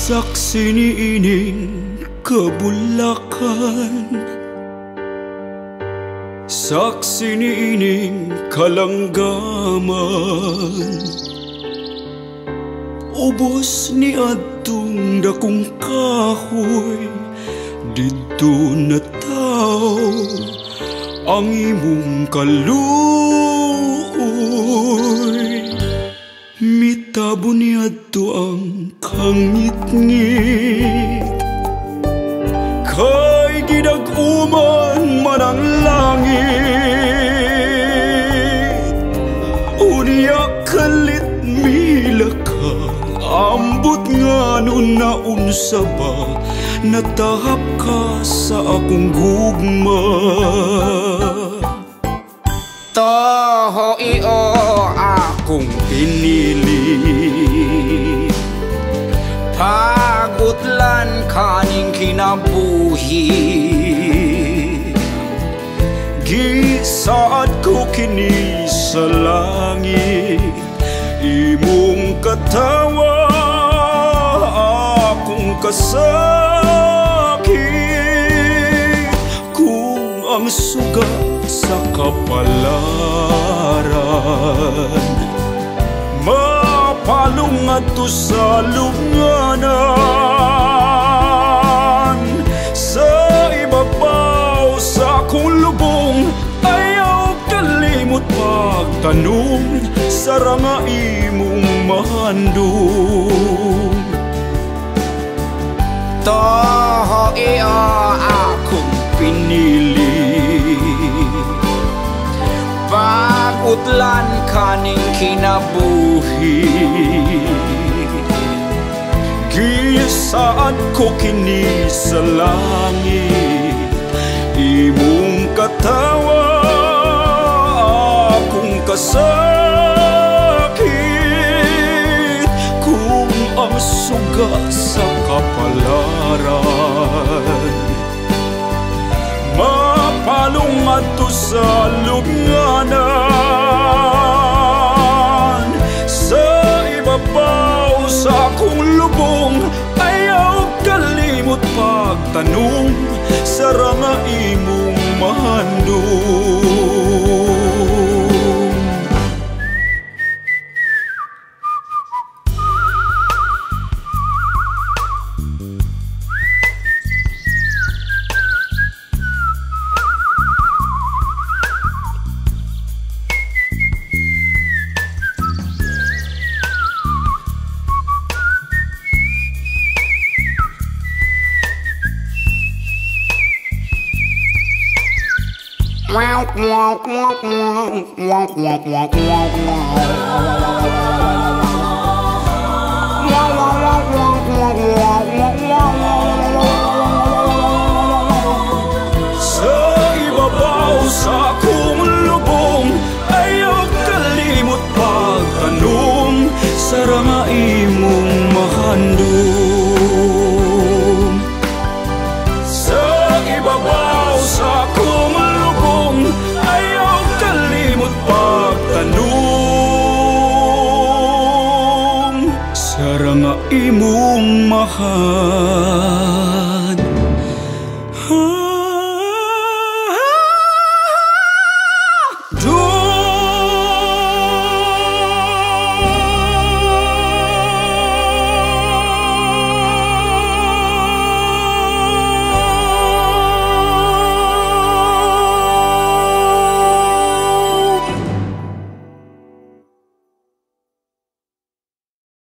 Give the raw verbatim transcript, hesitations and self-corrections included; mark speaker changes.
Speaker 1: saksi ni ining kabulakan, saksi ni ining kalanggaman. Ubos ni adtong dakong kahoy, didto na tao ang imong kaluoy. Mitabo ni adto ang kangit-ngit, kay gidag-uman man ang langit. Unya kalit mila ka, ambot nga nun na unsa ba, natahap ka sa akong gugma.
Speaker 2: Toho iyo akong pinili, pagutlan kaning kinabuhi.
Speaker 1: Gisaad ko kini sa langit, imong katawa akong kasakit. Kung ang suga sa kapalaran, mapalong ato sa lubnganan. Sa ibabaw sa akong lubong, ayaw kalimot pagtanong, sarang nga imong mahandong.
Speaker 2: Toho iyo akong pinili, pagutlan kaning kinabuhi.
Speaker 1: Gisaad ko kini sa langit, imong katawa akong kasakit. Kung ang suga sa kapalaran, mapalong ato sa lubnganan. Sa ibabaw sa akong lubong, ayaw kalimot pagtanong, sarang nga imong mahandong. Sa ibabaw sa akong lubong, ayaw kalimot pagtanong, sarang nga imong mahandong. Sa ibabaw sa akong lubong, ayaw kalimot pagtanong, sarang nga imong mahandong.